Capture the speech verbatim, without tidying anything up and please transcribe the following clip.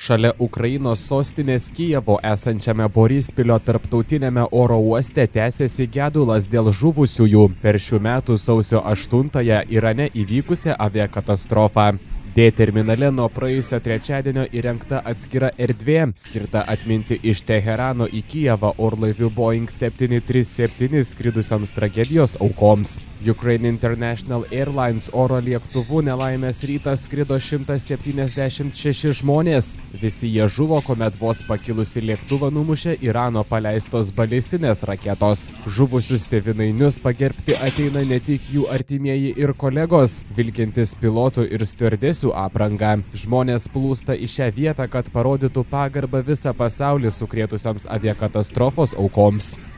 Šalia Ukrainos sostinės Kijevo esančiame Borispilio tarptautiniame oro uoste tęsiasi gedulas dėl žuvusiųjų per šių metų sausio aštuntąją Irane įvykusią aviakatastrofą. D terminale nuo praėjusio trečiadienio įrengta atskira erdvė, skirta atminti iš Teherano į Kijevą orlaiviu Boeing septyni trys septyni skridusioms tragedijos aukoms. Ukraine International Airlines oro lėktuvu nelaimės rytą skrido šimtas septyniasdešimt šeši žmonės. Visi jie žuvo, kuomet vos pakilusi lėktuvą numušė Irano paleistos balistinės raketos. Žuvusius tėvynainius pagerbti ateina ne tik jų artimieji ir kolegos, vilkintis pilotų ir stiuardesių aprangą. Žmonės plūsta į šią vietą, kad parodytų pagarbą visą pasaulį sukrėtusioms aviakatastrofos aukoms.